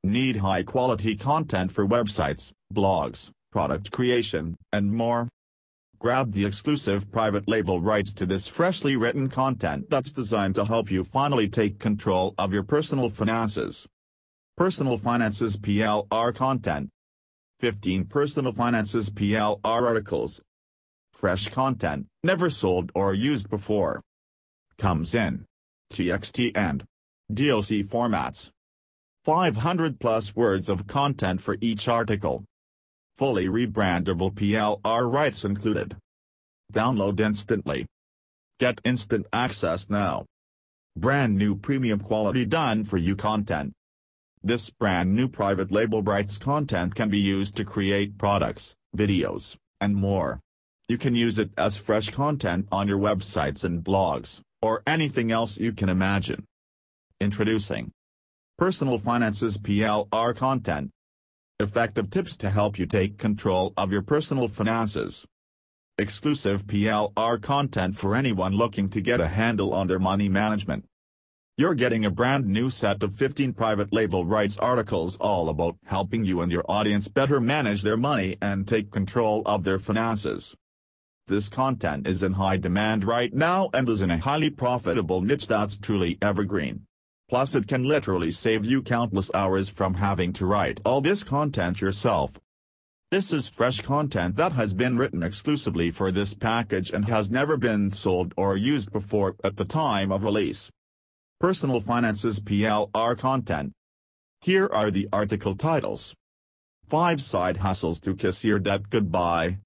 Need high-quality content for websites, blogs, product creation, and more? Grab the exclusive private label rights to this freshly written content that's designed to help you finally take control of your personal finances. Personal Finances PLR Content. 15 Personal Finances PLR Articles. Fresh content, never sold or used before. Comes in TXT and DLC formats. 500 plus words of content for each article. Fully rebrandable PLR rights included. Download instantly. Get instant access now. Brand new premium quality done for you content. This brand new private label rights content can be used to create products, videos, and more. You can use it as fresh content on your websites and blogs, or anything else you can imagine. Introducing Personal Finances PLR Content. Effective tips to help you take control of your personal finances. Exclusive PLR content for anyone looking to get a handle on their money management. You're getting a brand new set of 15 private label rights articles all about helping you and your audience better manage their money and take control of their finances. This content is in high demand right now and is in a highly profitable niche that's truly evergreen. Plus it can literally save you countless hours from having to write all this content yourself. This is fresh content that has been written exclusively for this package and has never been sold or used before at the time of release. Personal Finances PLR Content. Here are the article titles. 5 Side Hustles to Kiss Your Debt Goodbye,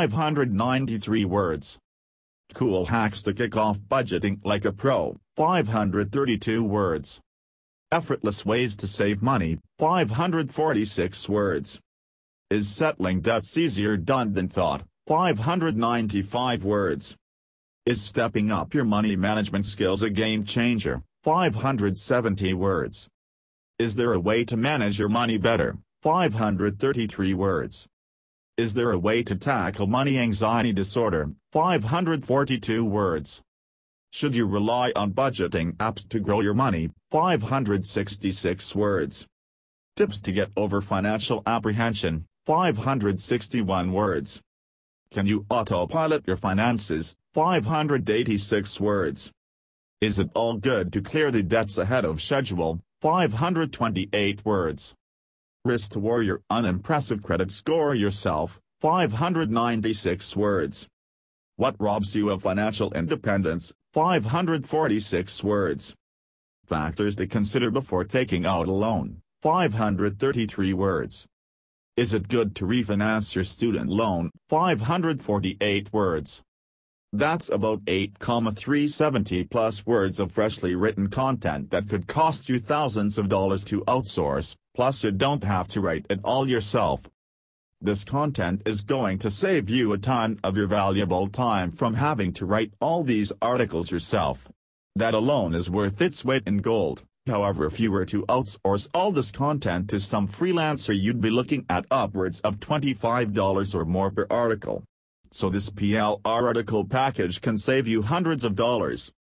593 words. Cool Hacks to Kick Off Budgeting Like a Pro, 532 words. Effortless Ways to Save Money, 546 words. Is Settling Debts Easier Done Than Thought, 595 words. Is Stepping Up Your Money Management Skills a Game Changer, 570 words. Is There a Way to Manage Your Money Better, 533 words. Is There a Way to Tackle Money Anxiety Disorder, 542 words. Should you rely on budgeting apps to grow your money, 566 words. Tips to get over financial apprehension, 561 words. Can you autopilot your finances, 586 words. Is it all good to clear the debts ahead of schedule, 528 words. Risk to war your unimpressive credit score yourself, 596 words. What robs you of financial independence, 546 words. Factors to consider before taking out a loan, 533 words. Is it good to refinance your student loan, 548 words. That's about 370 plus words of freshly written content that could cost you thousands of dollars to outsource, plus you don't have to write it all yourself. This content is going to save you a ton of your valuable time from having to write all these articles yourself. That alone is worth its weight in gold. However, if you were to outsource all this content to some freelancer, you'd be looking at upwards of $25 or more per article. So this PLR article package can save you hundreds of dollars.